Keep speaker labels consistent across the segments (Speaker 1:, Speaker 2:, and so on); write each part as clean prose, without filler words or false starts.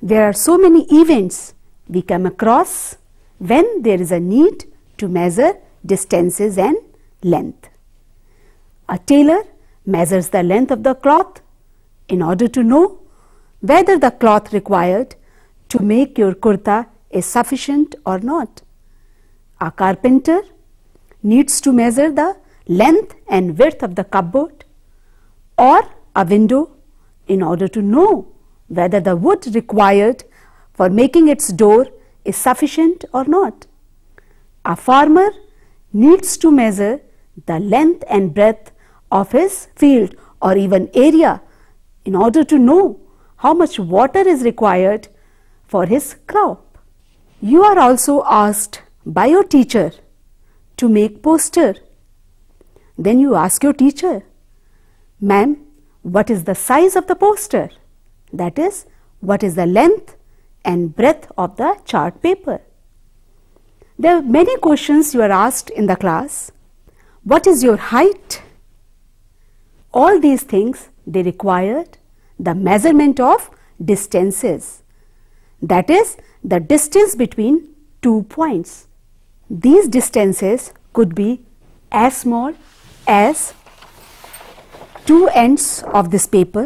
Speaker 1: There are so many events we come across when there is a need to measure distances and length. A tailor measures the length of the cloth in order to know whether the cloth required to make your kurta is sufficient or not. A carpenter needs to measure the length and width of the cupboard or a window in order to know whether the wood required for making its door is sufficient or not. A farmer needs to measure the length and breadth of his field or even area in order to know how much water is required for his crop. You are also asked by your teacher to make poster. Then you ask your teacher, "Ma'am, what is the size of the poster?" That is, what is the length and breadth of the chart paper? There are many questions you are asked in the class. What is your height? All these things, they required the measurement of distances. That is, the distance between 2 points. These distances could be as small as 2 ends of this paper,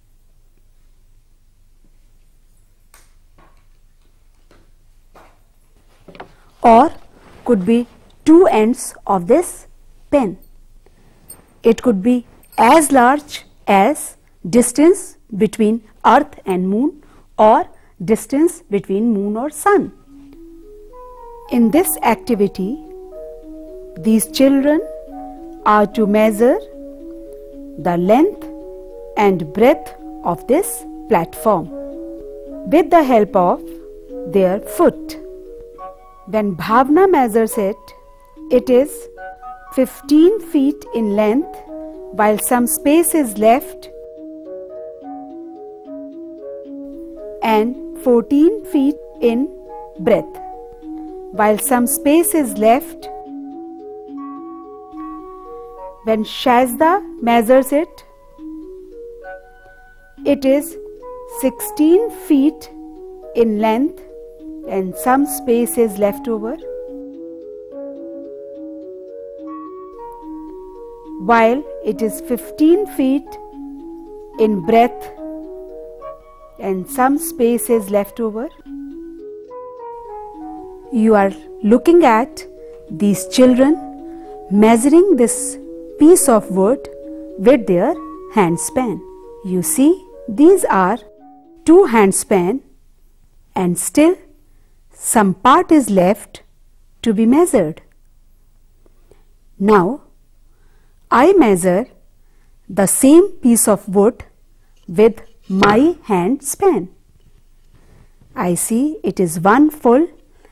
Speaker 1: or could be 2 ends of this pen. It could be as large as distance between earth and moon, or distance between moon or sun. In this activity, these children are to measure the length and breadth of this platform with the help of their foot. When Bhavna measures it, it is 15 feet in length, while some space is left, and 14 feet in breadth, while some space is left. When Shazda measures it, it is 16 feet in length and some space is left over, while it is 15 feet in breadth and some space is left over. You are looking at these children measuring this piece of wood with their handspan. You see, these are 2 handspan and still some part is left to be measured. Now, I measure the same piece of wood with my hand span. I see it is 1 full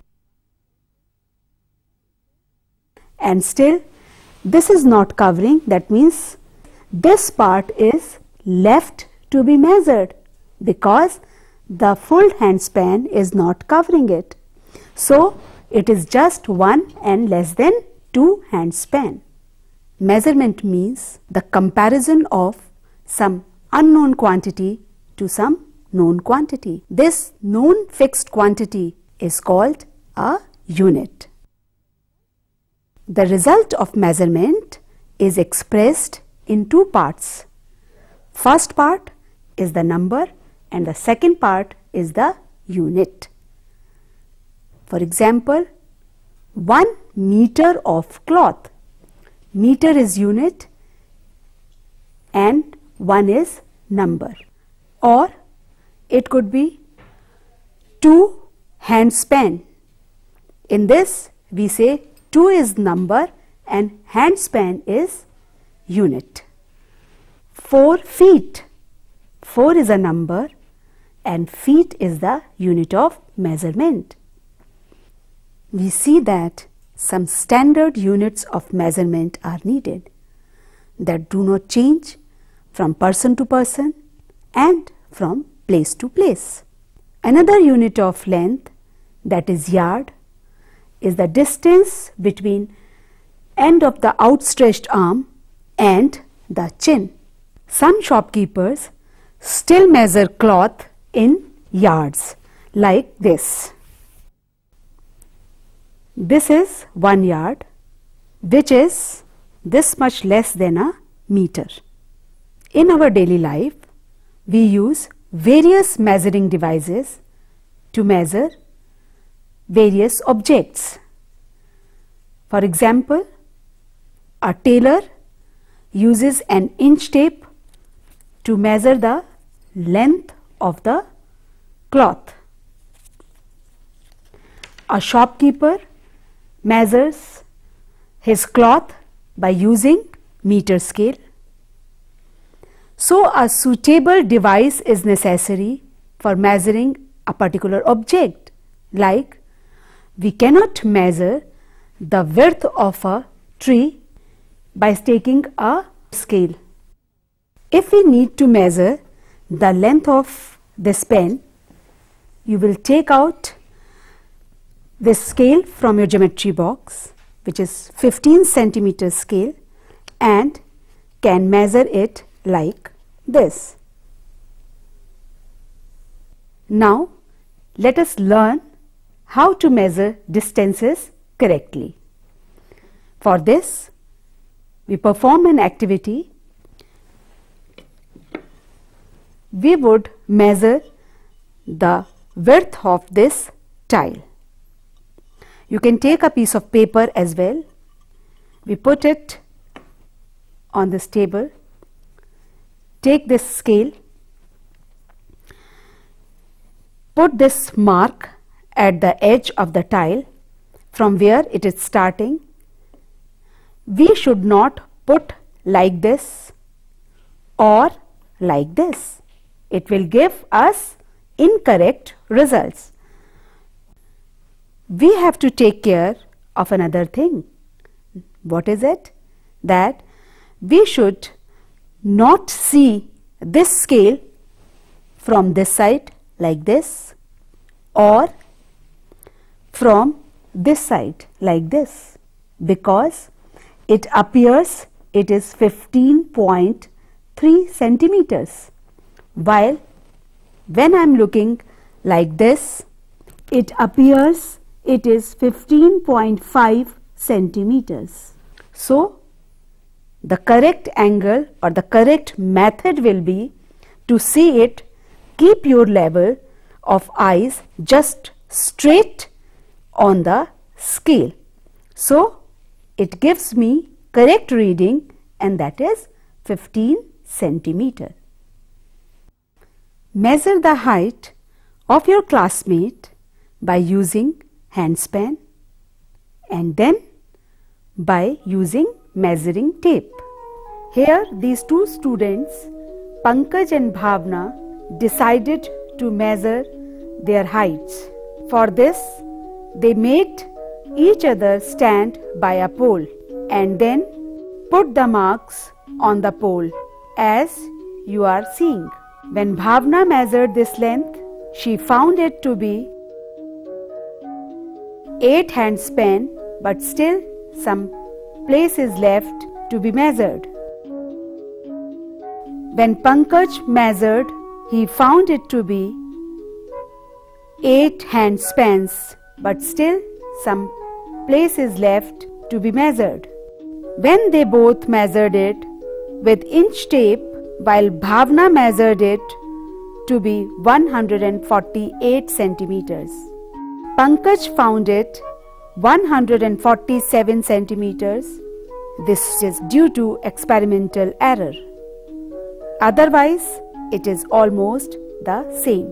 Speaker 1: and still this is not covering. That means this part is left to be measured because the full hand span is not covering it. So, it is just 1 and less than 2 hand span. Measurement means the comparison of some unknown quantity to some known quantity. This known fixed quantity is called a unit. The result of measurement is expressed in 2 parts. First part is the number and the second part is the unit. For example, 1 meter of cloth. Meter is unit and 1 is number. Or it could be 2 hand span. In this we say 2 is number and hand span is unit. 4 feet. 4 is a number and feet is the unit of measurement. We see that some standard units of measurement are needed that do not change from person to person and from place to place. Another unit of length, that is yard, is the distance between end of the outstretched arm and the chin. Some shopkeepers still measure cloth in yards like this. This is 1 yard, which is this much less than a meter. In our daily life, we use various measuring devices to measure various objects. For example, a tailor uses an inch tape to measure the length of the cloth. A shopkeeper measures his cloth by using meter scale. So a suitable device is necessary for measuring a particular object. Like, we cannot measure the width of a tree by taking a scale. If we need to measure the length of this pen, you will take out this scale from your geometry box, which is 15 centimeter scale, and can measure it like this. Now let us learn how to measure distances correctly. For this, we perform an activity. We would measure the width of this tile. You can take a piece of paper as well. We put it on this table. Take this scale. Put this mark at the edge of the tile from where it is starting. We should not put like this or like this. It will give us incorrect results. We have to take care of another thing. What is it? That we should not see this scale from this side like this or from this side like this, because it appears it is 15.3 centimeters, while when I am looking like this, it appears it is 15.5 centimeters. So the correct angle or the correct method will be to see it, keep your level of eyes just straight on the scale. So it gives me correct reading, and that is 15 centimeter. Measure the height of your classmate by using handspan and then by using measuring tape. Here these two students, Pankaj and Bhavna, decided to measure their heights. For this, they made each other stand by a pole and then put the marks on the pole as you are seeing. When Bhavna measured this length, she found it to be 8 handspan, but still some place is left to be measured. When Pankaj measured, he found it to be 8 handspans, but still some place is left to be measured. When they both measured it with inch tape, while Bhavna measured it to be 148 centimeters, Pankaj found it 147 centimeters. This is due to experimental error. Otherwise, it is almost the same.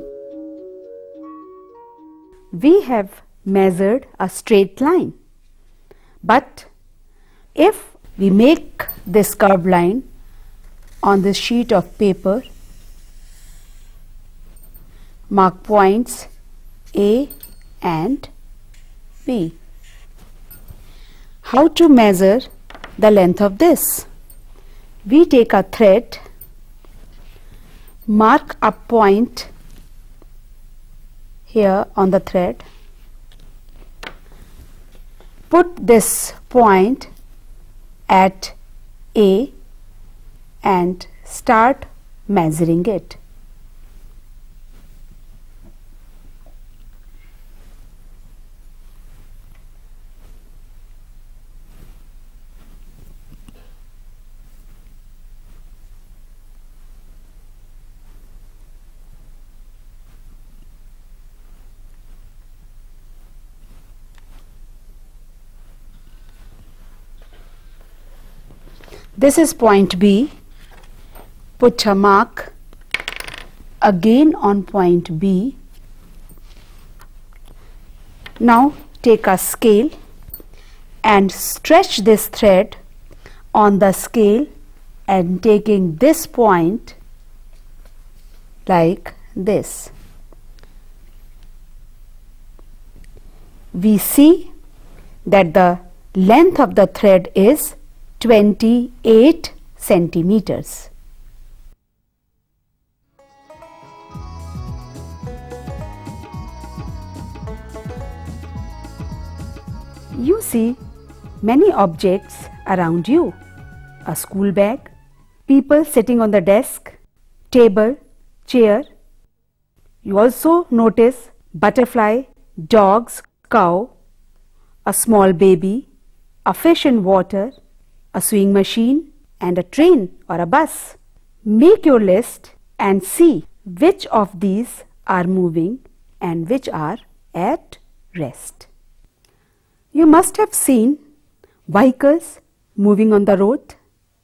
Speaker 1: We have measured a straight line, but if we make this curved line on this sheet of paper, mark points A and B. How to measure the length of this? We take a thread, mark a point here on the thread, put this point at A and start measuring it. This is point B. Put a mark again on point B. Now take a scale and stretch this thread on the scale and taking this point like this. We see that the length of the thread is 28 centimeters. You see many objects around you. A school bag, people sitting on the desk, table, chair. You also notice butterfly, dogs, cow, a small baby, a fish in water, a sewing machine and a train or a bus. Make your list and see which of these are moving and which are at rest. You must have seen vehicles moving on the road.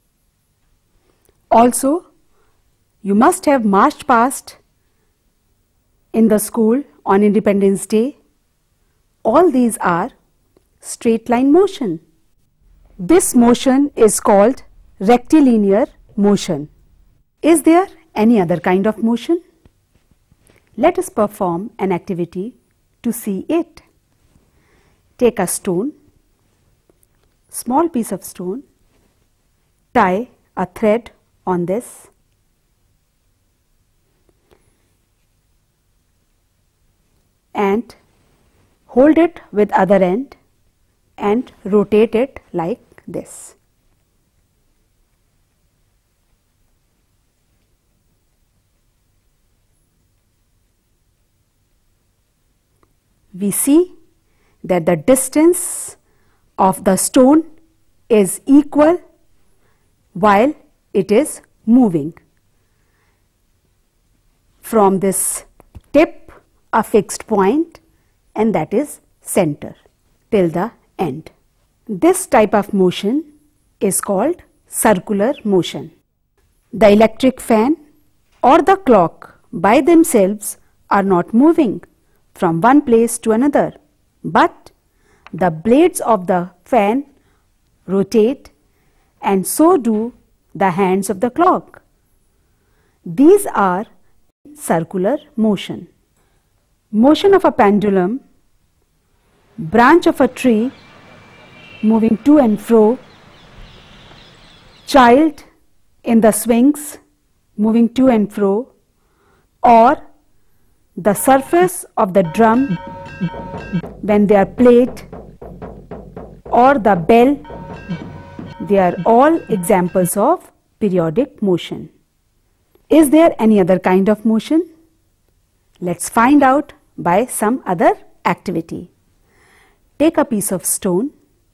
Speaker 1: Also, you must have marched past in the school on Independence Day. All these are straight line motion. This motion is called rectilinear motion. Is there any other kind of motion? Let us perform an activity to see it. Take a stone, small piece of stone, tie a thread on this, and hold it with other end and rotate it like this. We see that the distance of the stone is equal while it is moving. From this tip, a fixed point, and that is center till the end. This type of motion is called circular motion. The electric fan or the clock by themselves are not moving from one place to another, but the blades of the fan rotate and so do the hands of the clock. These are circular motion. Motion of a pendulum, branch of a tree moving to and fro, child in the swings moving to and fro, or the surface of the drum when they are played, or the bell, they are all examples of periodic motion. Is there any other kind of motion? Let's find out by some other activity. Take a piece of stone,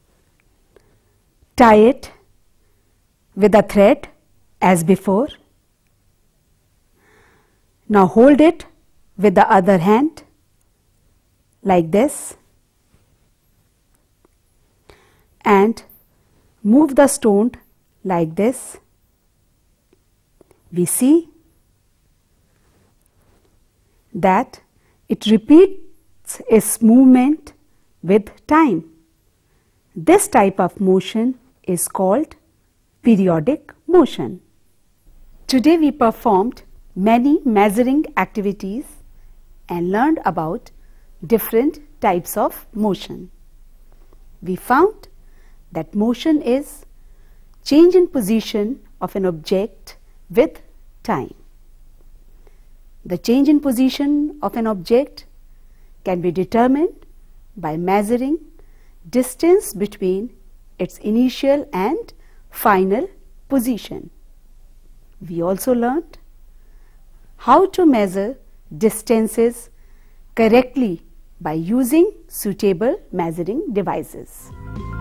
Speaker 1: tie it with a thread as before. Now hold it with the other hand like this and move the stone like this. We see that it repeats its movement with time. This type of motion is called periodic motion. Today we performed many measuring activities and learned about different types of motion. We found that motion is change in position of an object with time. The change in position of an object can be determined by measuring distance between its initial and final position. We also learned how to measure distances correctly by using suitable measuring devices.